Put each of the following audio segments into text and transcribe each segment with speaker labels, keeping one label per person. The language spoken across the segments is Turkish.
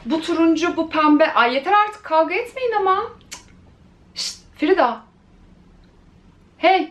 Speaker 1: Bu turuncu, bu pembe. Ay yeter artık, kavga etmeyin ama. Şşt, Frida. Hey.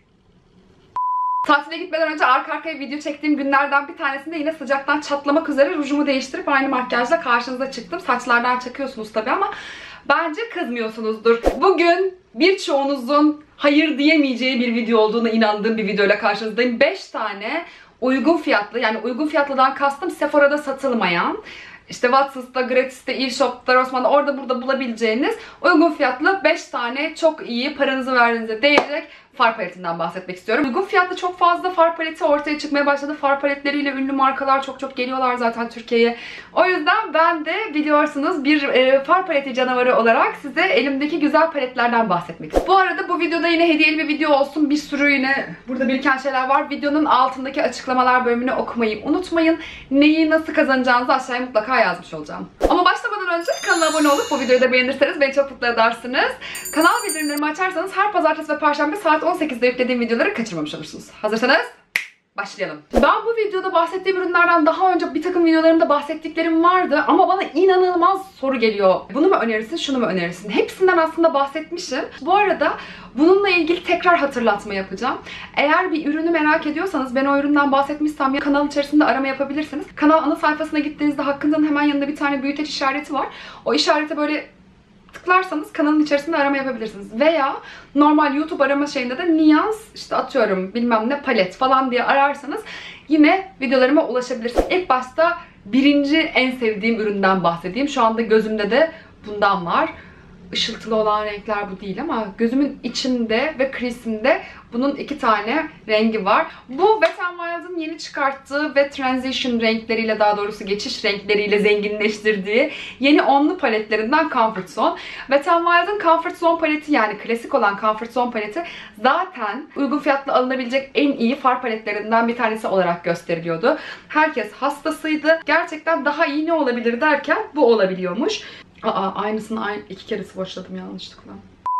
Speaker 1: Tatile gitmeden önce arka arkaya video çektiğim günlerden bir tanesinde yine sıcaktan çatlamak üzere rujumu değiştirip aynı makyajla karşınıza çıktım. Saçlardan çakıyorsunuz tabii ama bence kızmıyorsunuzdur. Bugün birçoğunuzun hayır diyemeyeceği bir video olduğuna inandığım bir videoyla karşınızdayım. 5 tane uygun fiyatlı, yani uygun fiyatlıdan kastım Sephora'da satılmayan, İşte Watsons'ta, Gratis'te, eShop'ta, Rossmann'da orada burada bulabileceğiniz uygun fiyatlı 5 tane çok iyi, paranızı verdiğinize değecek far paletinden bahsetmek istiyorum. Uygun fiyatlı çok fazla far paleti ortaya çıkmaya başladı. Far paletleriyle ünlü markalar çok geliyorlar zaten Türkiye'ye. O yüzden ben de biliyorsunuz bir far paleti canavarı olarak size elimdeki güzel paletlerden bahsetmek istiyorum. Bu arada bu videoda yine hediyeli bir video olsun. Bir sürü yine burada biriken şeyler var. Videonun altındaki açıklamalar bölümünü okumayı unutmayın. Neyi nasıl kazanacağınızı aşağıya mutlaka yazmış olacağım. Ama başlamadan önce kanala abone olup bu videoyu da beğenirseniz beni çok mutlu edersiniz. Kanal bildirimlerimi açarsanız her pazartesi ve perşembe saat 18'de yüklediğim videoları kaçırmamış olursunuz. Hazırsanız başlayalım. Ben bu videoda bahsettiğim ürünlerden daha önce bir takım videolarımda bahsettiklerim vardı ama bana inanılmaz soru geliyor. Bunu mu önerirsin, şunu mu önerirsin? Hepsinden aslında bahsetmişim. Bu arada bununla ilgili tekrar hatırlatma yapacağım. Eğer bir ürünü merak ediyorsanız, ben o üründen bahsetmişsem ya kanal içerisinde arama yapabilirsiniz. Kanal ana sayfasına gittiğinizde hakkınızın hemen yanında bir tane büyüteç işareti var. O işarete böyle tıklarsanız kanalın içerisinde arama yapabilirsiniz. Veya normal YouTube arama şeyinde de Niyaz, işte atıyorum bilmem ne palet falan diye ararsanız yine videolarıma ulaşabilirsiniz. İlk başta birinci en sevdiğim üründen bahsedeyim. Şu anda gözümde de bundan var. Işıltılı olan renkler bu değil ama gözümün içinde ve crease'inde bunun 2 tane rengi var. Bu Wet n Wild'ın yeni çıkarttığı ve transition renkleriyle, daha doğrusu geçiş renkleriyle zenginleştirdiği yeni onlu paletlerinden Comfort Zone. Wet n Wild'ın Comfort Zone paleti, yani klasik olan Comfort Zone paleti zaten uygun fiyatlı alınabilecek en iyi far paletlerinden bir tanesi olarak gösteriliyordu. Herkes hastasıydı. Gerçekten daha iyi ne olabilir derken bu olabiliyormuş. Aynısını 2 kere swatchladım yanlışlıkla.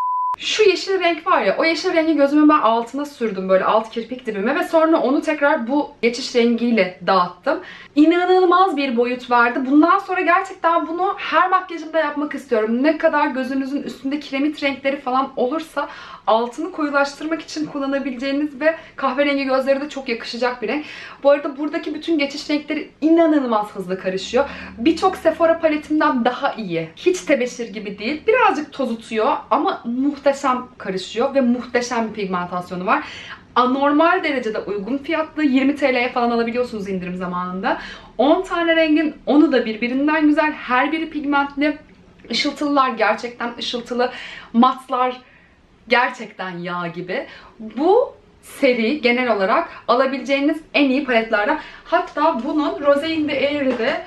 Speaker 1: Şu yeşil renk var ya, o yeşil rengi gözümün ben altına sürdüm, böyle alt kirpik dibime ve sonra onu tekrar bu geçiş rengiyle dağıttım. İnanılmaz bir boyut verdi. Bundan sonra gerçekten bunu her makyajımda yapmak istiyorum. Ne kadar gözünüzün üstünde kiremit renkleri falan olursa altını koyulaştırmak için kullanabileceğiniz ve kahverengi gözleri de çok yakışacak bir renk. Bu arada buradaki bütün geçiş renkleri inanılmaz hızlı karışıyor. Birçok Sephora paletimden daha iyi. Hiç tebeşir gibi değil. Birazcık tozutuyor ama muhteşem karışıyor ve muhteşem bir pigmentasyonu var. Anormal derecede uygun fiyatlı, 20 TL'ye falan alabiliyorsunuz indirim zamanında. 10 tane rengin 10'u da birbirinden güzel. Her biri pigmentli. Işıltılılar gerçekten ışıltılı. Matlar gerçekten yağ gibi. Bu seri genel olarak alabileceğiniz en iyi paletlerden. Hatta bunun Rose in the Air'de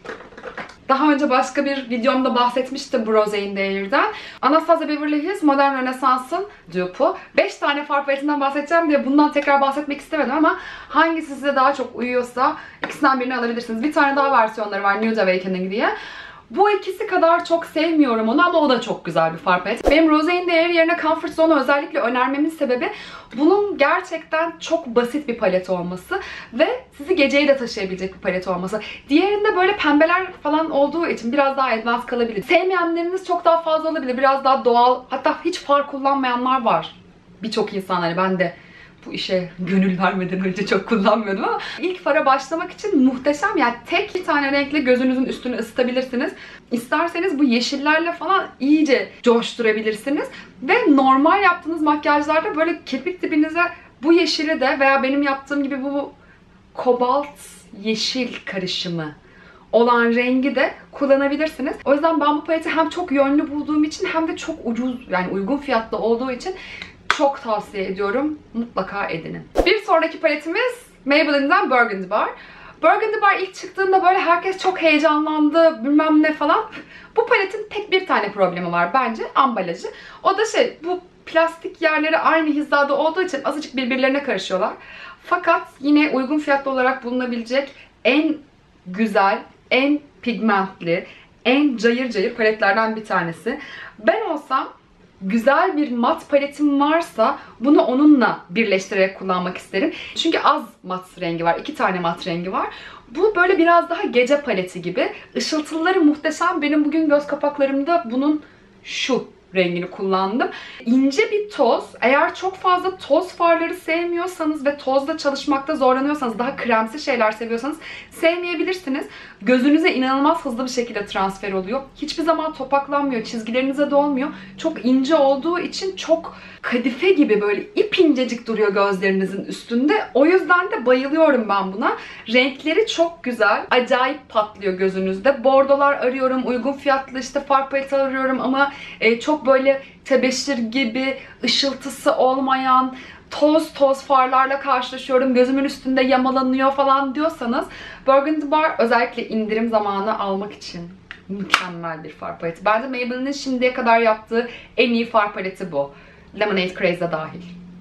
Speaker 1: daha önce başka bir videomda bahsetmiştim, bu Rose in the Air'den. Anastasia Beverly Hills Modern Renaissance'ın dupe'u. 5 tane far paletinden bahsedeceğim diye bundan tekrar bahsetmek istemedim ama hangisi size daha çok uyuyorsa ikisinden birini alabilirsiniz. Bir tane daha versiyonları var, Nude Awakening diye. Bu ikisi kadar çok sevmiyorum onu ama o da çok güzel bir far palet. Benim Rose in the Air yerine Comfort Zone'u özellikle önermemin sebebi bunun gerçekten çok basit bir palet olması ve sizi geceye de taşıyabilecek bir palet olması. Diğerinde böyle pembeler falan olduğu için biraz daha advanced kalabilir. Sevmeyenleriniz çok daha fazla olabilir. Biraz daha doğal, hatta hiç far kullanmayanlar var. Birçok insanlar, ben de bu işe gönül vermeden önce çok kullanmıyordum ama ilk fara başlamak için muhteşem. Yani tek bir tane renkle gözünüzün üstünü ısıtabilirsiniz. İsterseniz bu yeşillerle falan iyice coşturabilirsiniz. Ve normal yaptığınız makyajlarda böyle kirpik dibinize bu yeşili de veya benim yaptığım gibi bu kobalt yeşil karışımı olan rengi de kullanabilirsiniz. O yüzden ben bu paleti hem çok yönlü bulduğum için hem de çok ucuz, yani uygun fiyatlı olduğu için çok tavsiye ediyorum. Mutlaka edinin. Bir sonraki paletimiz Maybelline'den Burgundy Bar. Burgundy Bar ilk çıktığında böyle herkes çok heyecanlandı, bilmem ne falan. Bu paletin tek bir tane problemi var bence, ambalajı. O da bu plastik yerleri aynı hizada olduğu için azıcık birbirlerine karışıyorlar. Fakat yine uygun fiyatlı olarak bulunabilecek en güzel, en pigmentli, en cayır cayır paletlerden bir tanesi. Ben olsam güzel bir mat paletim varsa bunu onunla birleştirerek kullanmak isterim. Çünkü az mat rengi var. 2 tane mat rengi var. Bu böyle biraz daha gece paleti gibi. Işıltıları muhteşem. Benim bugün göz kapaklarımda bunun şu rengini kullandım. İnce bir toz. Eğer çok fazla toz farları sevmiyorsanız ve tozla çalışmakta zorlanıyorsanız, daha kremsi şeyler seviyorsanız sevmeyebilirsiniz. Gözünüze inanılmaz hızlı bir şekilde transfer oluyor. Hiçbir zaman topaklanmıyor, çizgilerinize dolmuyor. Çok ince olduğu için çok kadife gibi böyle ip incecik duruyor gözlerinizin üstünde. O yüzden de bayılıyorum ben buna. Renkleri çok güzel. Acayip patlıyor gözünüzde. Bordolar arıyorum. Uygun fiyatlı işte far paleti arıyorum ama çok böyle tebeşir gibi ışıltısı olmayan toz farlarla karşılaşıyorum. Gözümün üstünde yamalanıyor falan diyorsanız Burgundy Bar özellikle indirim zamanı almak için mükemmel bir far paleti. Bence Maybelline'in şimdiye kadar yaptığı en iyi far paleti bu. Lemonade Craze'de dahil.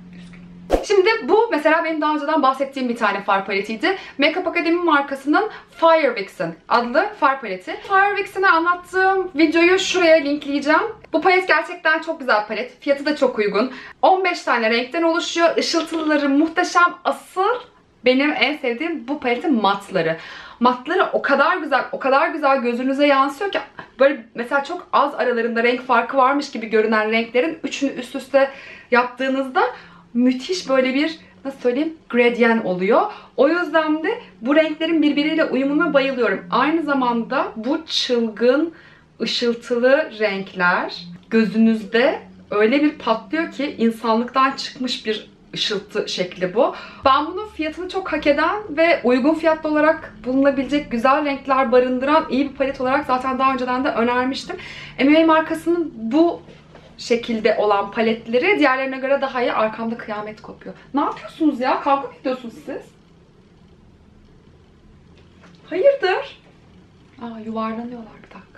Speaker 1: Şimdi bu mesela benim daha önceden bahsettiğim bir tane far paletiydi. Makeup Academy markasının Fire Vixen adlı far paleti. Fire Vixen'e anlattığım videoyu şuraya linkleyeceğim. Bu palet gerçekten çok güzel palet. Fiyatı da çok uygun. 15 tane renkten oluşuyor. Işıltıları muhteşem. Asıl benim en sevdiğim bu paletin matları. Matları o kadar güzel gözünüze yansıyor ki böyle mesela çok az aralarında renk farkı varmış gibi görünen renklerin üçünü üst üste yaptığınızda müthiş böyle bir, nasıl söyleyeyim, gradient oluyor. O yüzden de bu renklerin birbiriyle uyumuna bayılıyorum. Aynı zamanda bu çılgın, ışıltılı renkler gözünüzde öyle bir patlıyor ki insanlıktan çıkmış bir ışıltı şekli bu. Ben bunun fiyatını çok hak eden ve uygun fiyatlı olarak bulunabilecek güzel renkler barındıran iyi bir palet olarak zaten daha önceden de önermiştim. MUA markasının bu şekilde olan paletleri diğerlerine göre daha iyi. Arkamda kıyamet kopuyor. Ne yapıyorsunuz ya? Kavga mı ediyorsunuz siz? Hayırdır? Yuvarlanıyorlar bir dakika.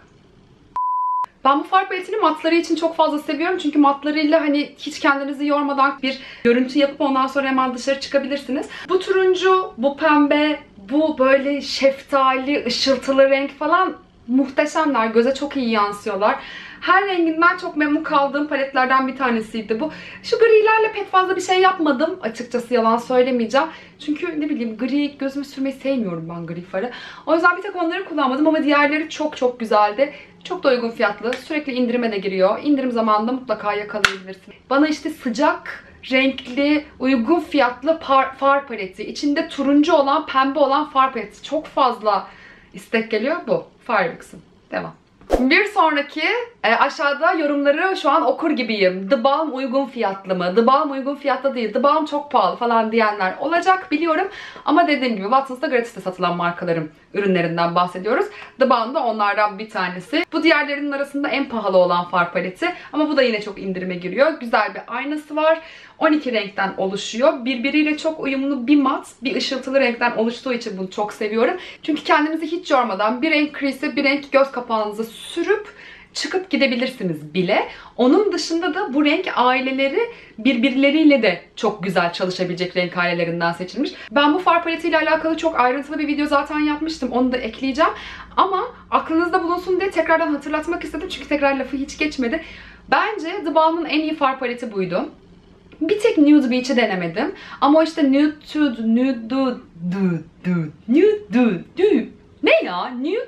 Speaker 1: Ben bu far paletini matları için çok fazla seviyorum. Çünkü matlarıyla hani hiç kendinizi yormadan bir görüntü yapıp ondan sonra hemen dışarı çıkabilirsiniz. Bu turuncu, bu pembe, bu böyle şeftali, ışıltılı renk falan muhteşemler. Göze çok iyi yansıyorlar. Her renginden çok memnun kaldığım paletlerden bir tanesiydi bu. Şu grilerle pek fazla bir şey yapmadım. Açıkçası yalan söylemeyeceğim. Çünkü ne bileyim gri gözüme sürmeyi sevmiyorum ben gri farı. O yüzden bir tek onları kullanmadım ama diğerleri çok güzeldi. Çok da uygun fiyatlı. Sürekli indirime de giriyor. İndirim zamanında mutlaka yakalayabilirsiniz. Bana işte sıcak, renkli, uygun fiyatlı far paleti. İçinde turuncu olan, pembe olan far paleti. Çok fazla istek geliyor bu. Fire Vixen. Devam. Bir sonraki aşağıda yorumları şu an okur gibiyim. The Balm uygun fiyatlı mı? The Balm uygun fiyatlı değil. The Balm çok pahalı falan diyenler olacak biliyorum. Ama dediğim gibi Watsons'ta gratis'te satılan markaların ürünlerinden bahsediyoruz. The Balm da onlardan bir tanesi. Bu diğerlerinin arasında en pahalı olan far paleti. Ama bu da yine çok indirime giriyor. Güzel bir aynası var. 12 renkten oluşuyor. Birbiriyle çok uyumlu bir mat, bir ışıltılı renkten oluştuğu için bunu çok seviyorum. Çünkü kendinizi hiç yormadan bir renk crease'e bir renk göz kapağınıza sürüp çıkıp gidebilirsiniz bile. Onun dışında da bu renk aileleri birbirleriyle de çok güzel çalışabilecek renk ailelerinden seçilmiş. Ben bu far paletiyle alakalı çok ayrıntılı bir video zaten yapmıştım. Onu da ekleyeceğim. Ama aklınızda bulunsun diye tekrardan hatırlatmak istedim. Çünkü tekrar lafı hiç geçmedi. Bence The Balm'ın en iyi far paleti buydu. Bir tek Nude Beach'i denemedim. Ama o işte Nude Dude, Nude Dude, Nude Dude. Ne ya? Nude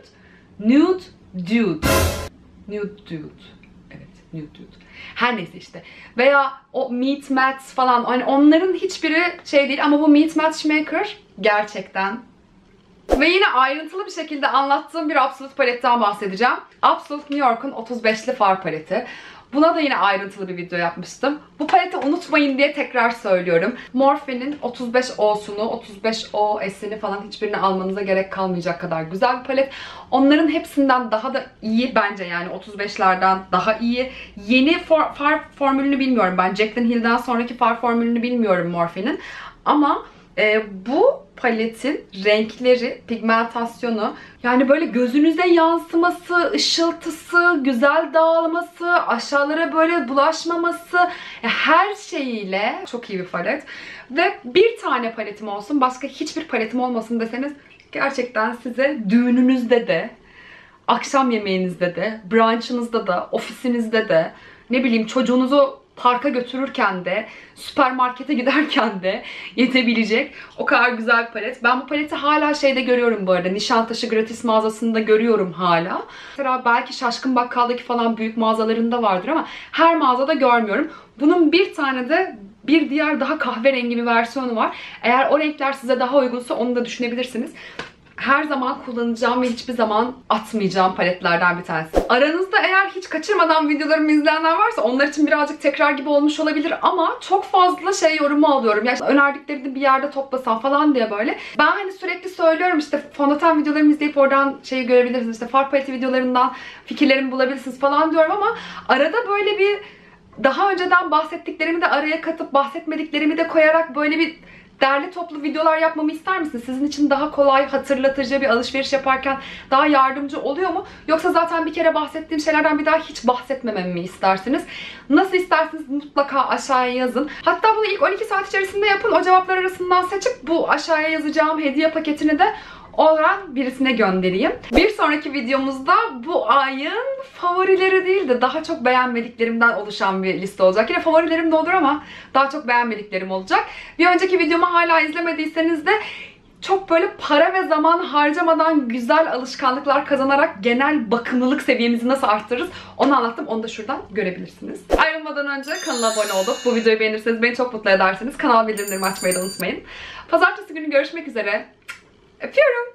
Speaker 1: Dude. Nude Dude. Evet, Nude Dude. Her neyse işte. Veya o Meat Mats falan. Hani onların hiçbiri şey değil ama bu Meat Matchmaker gerçekten. Ve yine ayrıntılı bir şekilde anlattığım bir Absolute paletten bahsedeceğim. Absolute New York'un 35'li far paleti. Buna da yine ayrıntılı bir video yapmıştım. Bu paleti unutmayın diye tekrar söylüyorum. Morphe'nin 35O'sunu, 35OS'ini falan hiçbirini almanıza gerek kalmayacak kadar güzel bir palet. Onların hepsinden daha da iyi bence, yani 35'lerden daha iyi. Yeni far formülünü bilmiyorum ben. Jaclyn Hill'den sonraki far formülünü bilmiyorum Morphe'nin. Ama bu paletin renkleri, pigmentasyonu, yani böyle gözünüze yansıması, ışıltısı, güzel dağılması, aşağılara böyle bulaşmaması, her şeyiyle çok iyi bir palet. Ve bir tane paletim olsun, başka hiçbir paletim olmasın deseniz gerçekten size düğününüzde de, akşam yemeğinizde de, brunch'ınızda da, ofisinizde de ne bileyim çocuğunuzu parka götürürken de, süpermarkete giderken de yetebilecek o kadar güzel bir palet. Ben bu paleti hala şeyde görüyorum bu arada. Nişantaşı gratis mağazasında görüyorum hala. Mesela belki Şaşkın Bakkal'daki falan büyük mağazalarında vardır ama her mağazada görmüyorum. Bunun bir tane de bir diğer daha kahverengi bir versiyonu var. Eğer o renkler size daha uygunsa onu da düşünebilirsiniz. Her zaman kullanacağım ve hiçbir zaman atmayacağım paletlerden bir tanesi. Aranızda eğer hiç kaçırmadan videolarımı izleyenler varsa onlar için birazcık tekrar gibi olmuş olabilir ama çok fazla yorumu alıyorum. Yani önerdiklerini bir yerde toplasam falan diye böyle. Ben hani sürekli söylüyorum işte fondöten videolarımı izleyip oradan görebilirsiniz. İşte far paleti videolarından fikirlerimi bulabilirsiniz falan diyorum ama arada böyle bir daha önceden bahsettiklerimi de araya katıp bahsetmediklerimi de koyarak böyle bir derli toplu videolar yapmamı ister misiniz? Sizin için daha kolay, hatırlatıcı bir alışveriş yaparken daha yardımcı oluyor mu? Yoksa zaten bir kere bahsettiğim şeylerden bir daha hiç bahsetmememi mi istersiniz? Nasıl isterseniz mutlaka aşağıya yazın. Hatta bunu ilk 12 saat içerisinde yapın. O cevaplar arasından seçip bu aşağıya yazacağım hediye paketini de olan birisine göndereyim. Bir sonraki videomuzda bu ayın favorileri değil de daha çok beğenmediklerimden oluşan bir liste olacak. Yine favorilerim de olur ama daha çok beğenmediklerim olacak. Bir önceki videomu hala izlemediyseniz de çok böyle para ve zaman harcamadan güzel alışkanlıklar kazanarak genel bakımlılık seviyemizi nasıl arttırırız onu anlattım. Onu da şuradan görebilirsiniz. Ayrılmadan önce kanala abone olup bu videoyu beğenirseniz beni çok mutlu edersiniz. Kanal bildirimlerimi açmayı da unutmayın. Pazartesi günü görüşmek üzere. Öpüyorum.